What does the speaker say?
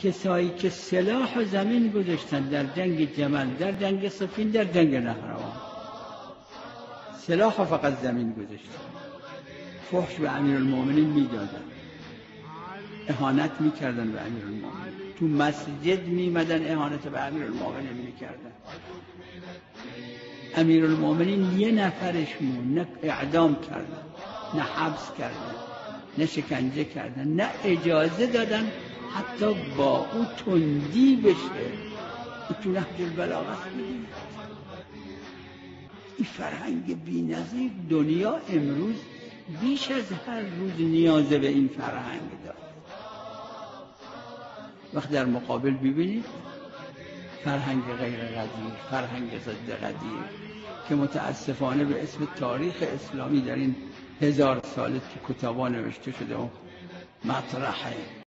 کسایی که سلاح و زمین گذاشتن در جنگ جمل، در جنگ صفین، در جنگ نهروان، سلاح و فقط زمین گذاشتن، فحش به امیرالمومنین میدادن، اهانت میکردن به امیرالمومنین، تو مسجد میمدن اهانت به امیرالمومنین میکردن. امیرالمومنین یه نفرشون نه اعدام کردن، نه حبس کردن، نه شکنجه کردن، نه اجازه دادن حتی با او تندی بشه. تو نهج البلاغه میدید این فرهنگ بی‌نظیر. دنیا امروز بیش از هر روز نیاز به این فرهنگ داره. وقت در مقابل ببینید فرهنگ غیر قدیر، فرهنگ ضد قدیر که متاسفانه به اسم تاریخ اسلامی در این 1000 ساله که کتابا نوشته شده و مطرحه